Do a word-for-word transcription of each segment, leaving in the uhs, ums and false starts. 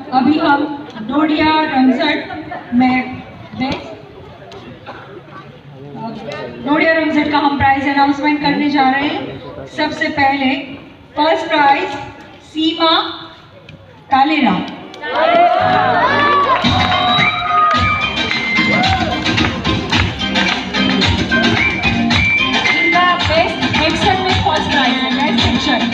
अभी हम डोडिया रमज़ट में बेस्ट डोडिया रमज़ट का हम प्राइज अनाउंसमेंट करने जा रहे हैं। सबसे पहले फर्स्ट प्राइज सीमा कालेरा, इनका बेस्ट एक्शन में फर्स्ट प्राइज है, best action.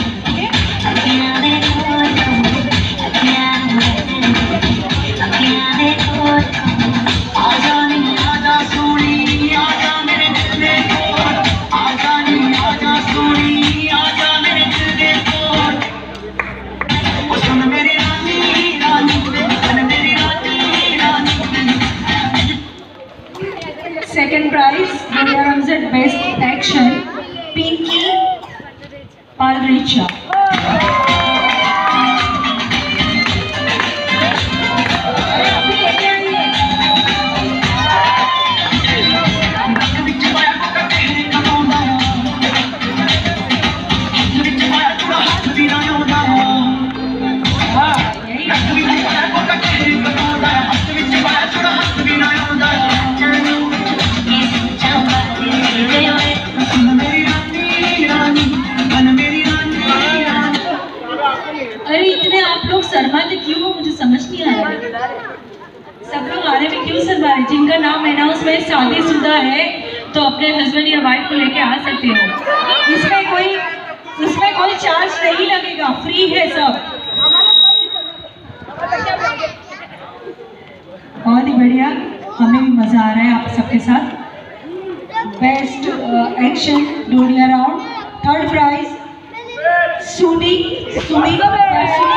Second prize Dodia रमज़ट बेस्ट एक्शन पिंकी पालरेचा। अरे इतने आप लोग शर्माते क्यों हो, मुझे समझ नहीं आ रहा है। सब लोग आने में क्यों शर्मा रहे? जिनका नाम अनाउंसमेंट शादीशुदा है तो अपने हस्बैंड या वाइफ को लेके आ सकते हो। इसमें कोई इसमें कोई चार्ज नहीं लगेगा, फ्री है सब। बहुत ही बढ़िया, हमें भी मजा आ रहा है आप सबके साथ। Best action Dodia round. Third prize सुनी सुनी सुनी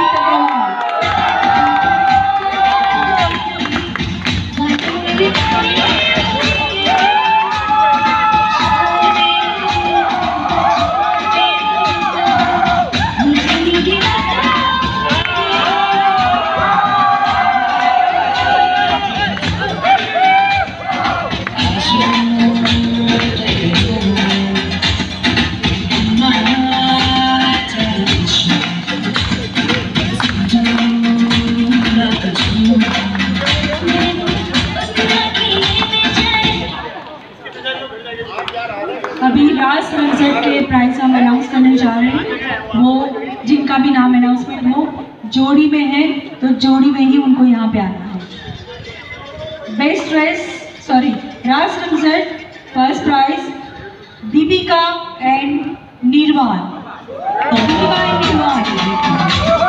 अभी लास्ट रमज़ट के प्राइस हम अनाउंस करने जा रहे हैं। वो जिनका भी नाम अनाउंसमेंट हो, जोड़ी में है तो जोड़ी में ही उनको यहाँ पे आना है। बेस्ट ड्रेस सॉरी लास्ट रमज़ट first prize Deepika and Nirvan. Deepika and Nirvan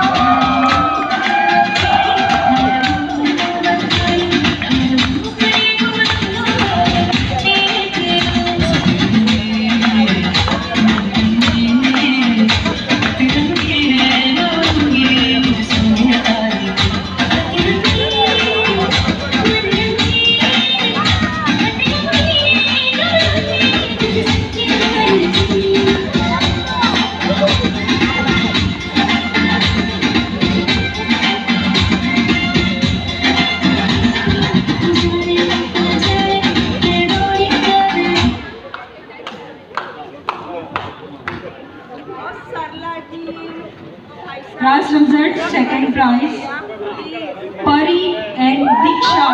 last रमज़ट second prize Pari and Diksha.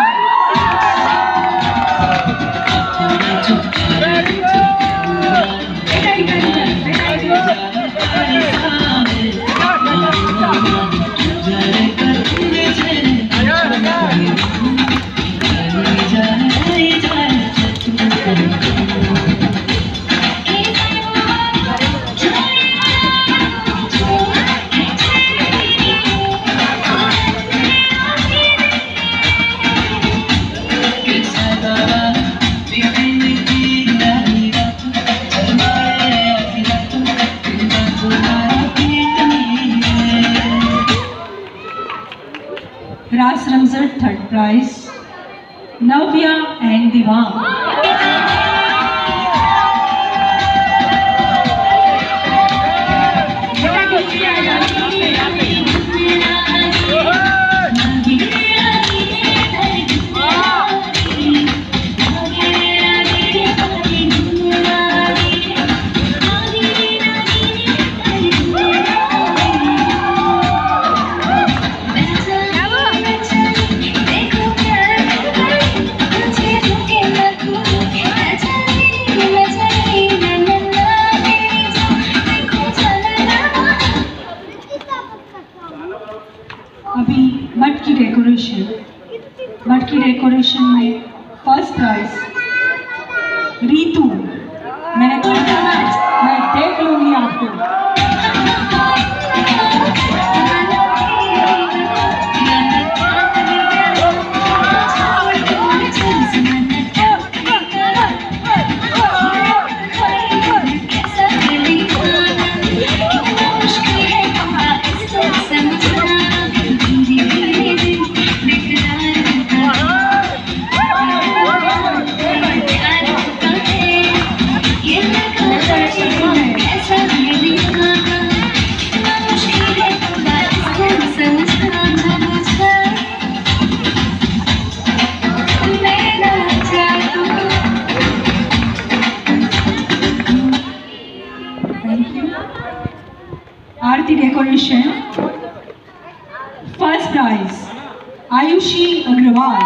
Last रमज़ट third prize Navya and Divang. अभी मठ की डेकोरेशन मठ की डेकोरेशन में फर्स्ट प्राइज रीतू। मैंने कहा मैं देख लूंगी आपको। Aarti decoration first prize Ayushi Agrawal.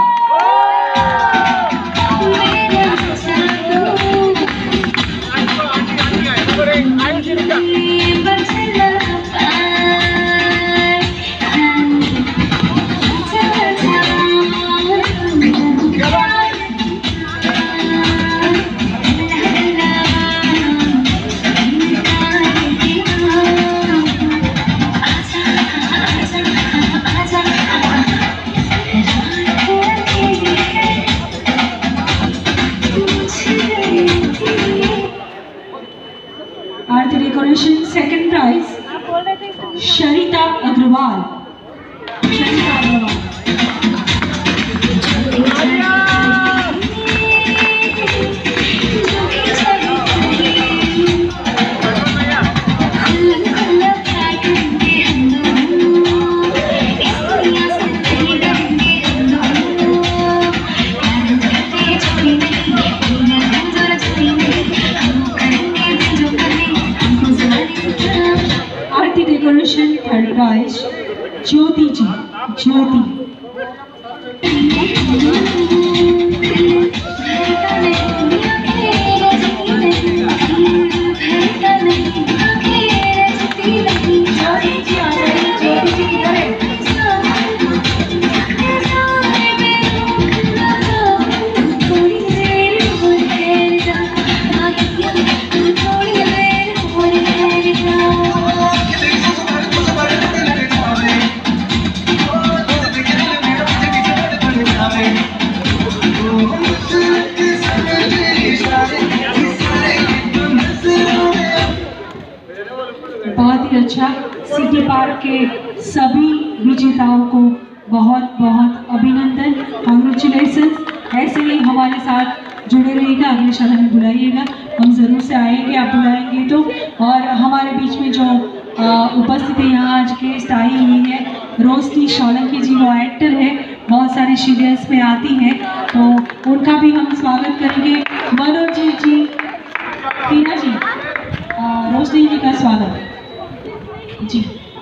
Aarti decoration second prize Sharita Agrawal. Sharita Agrawal decoration third prize Jyoti ji. Jyoti बहुत ही अच्छा। सिटी पार्क के सभी विजेताओं को बहुत बहुत अभिनंदन, कॉन्ग्रेचुलेसन। ऐसे ही हमारे साथ जुड़े रहिएगा, अगले साल हमें बुलाइएगा, हम ज़रूर से आएंगे, आप बुलाएंगे तो। और हमारे बीच में जो उपस्थित है यहाँ आज गेस्ट आई हुई है रोशनी सोलंकी जी, वो एक्टर है, बहुत सारे सीरियल्स में आती हैं, तो उनका भी हम स्वागत करेंगे। मनोज जी जी टीना जी, रोशनी जी का स्वागत जी।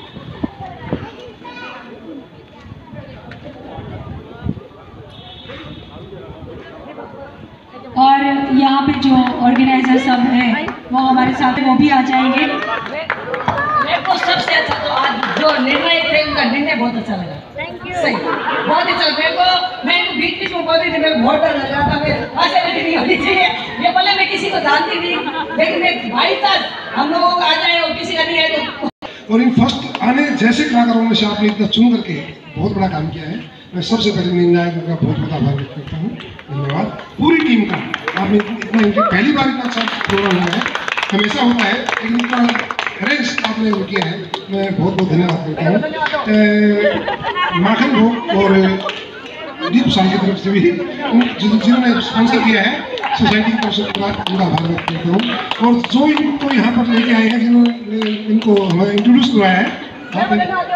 और यहाँ पे जो ऑर्गेनाइजर सब हैं वो हमारे साथ वो भी आ जाएंगे। मेरे को सबसे अच्छा तो आज जो निर्णय थे उनका निर्णय बहुत अच्छा लगा। Thank you. सही, बहुत अच्छा लगा मेरे को। मैं बीच बीच में बोल रही थी, मेरे को बहुत डर लग रहा था, मैं ऐसे नहीं होनी चाहिए ये बोले, मैं किसी को जानती नहीं, लेकिन मैं भाई साहब हम लोगों को आ जाए और किसी का नहीं है तो। और इन फर्स्ट आने जैसे कलाकारों में से आपने इतना चुन करके बहुत बड़ा काम किया है। मैं सबसे पहले निर्णायकों का बहुत बहुत आभार व्यक्त करता हूँ। धन्यवाद पूरी टीम का। आपने इतना इनकी पहली बार इतना अच्छा प्रोग्राम हुआ है, हमेशा होता है, लेकिन इतना अरेंज आपने किया है, मैं बहुत बहुत धन्यवाद करता हूँ। माखन भोग और दीप साल की तरफ से भी जिन्होंने स्पॉन्सर किया है, सोसाइटी की तरफ से पूरा पूरा आभार व्यक्त करता हूँ। और जो इनको यहाँ पर लेके आए हैं, जिन्होंने इनको हमें इंट्रोड्यूस करवाया है, आप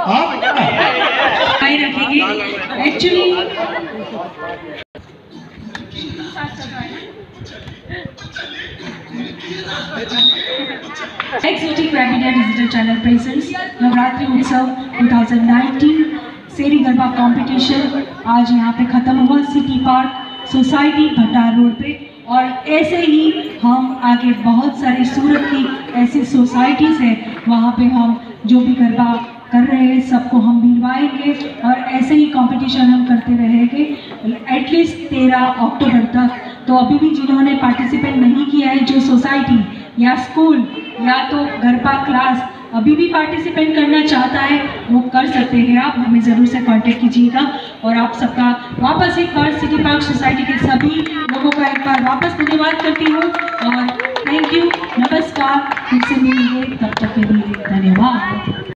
रखेंगे actually exciting webinar digital channel presents Navratri उत्सव दो हज़ार उन्नीस शेरी गरबा कंपटीशन आज यहाँ पे ख़त्म हुआ city park society Bhattar road पे। और ऐसे ही हम आगे बहुत सारी सूरत की ऐसी सोसाइटीज़ हैं, वहाँ पे हम जो भी गरबा कर रहे हैं सबको हम मिलवाएंगे और ऐसे ही कंपटीशन हम करते रहेंगे एटलीस्ट तेरह अक्टूबर तक। तो अभी भी जिन्होंने पार्टिसिपेट नहीं किया है, जो सोसाइटी या स्कूल या तो गरबा क्लास अभी भी पार्टिसिपेट करना चाहता है वो कर सकते हैं। आप हमें ज़रूर से कांटेक्ट कीजिएगा और आप सबका वापस एक बार सिटी पार्क सोसाइटी के सभी लोगों का एक बार वापस धन्यवाद करती हूँ और थैंक यू, नमस्कार। फिर से मिलेंगे, तब तक के लिए धन्यवाद।